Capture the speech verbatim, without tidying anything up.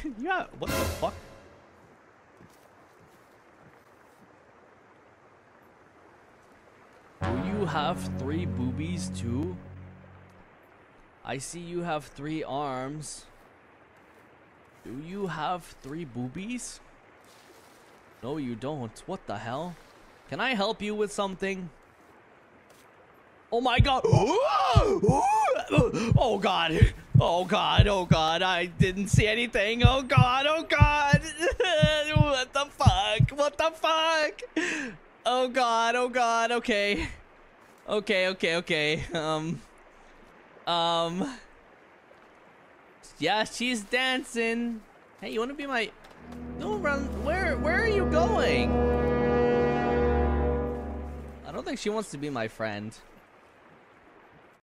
Yeah, what the fuck? Do you have three boobies too? I see you have three arms. Do you have three boobies? No, you don't. What the hell? Can I help you with something? Oh my god! Oh god! Oh god! Oh god! I didn't see anything! Oh god! Oh god! What the fuck? What the fuck? Oh god! Oh god! Okay. Okay, okay, okay. Um... Um... Yeah, she's dancing. Hey, you wanna be my... Don't run... Where, where are you going? I don't think she wants to be my friend.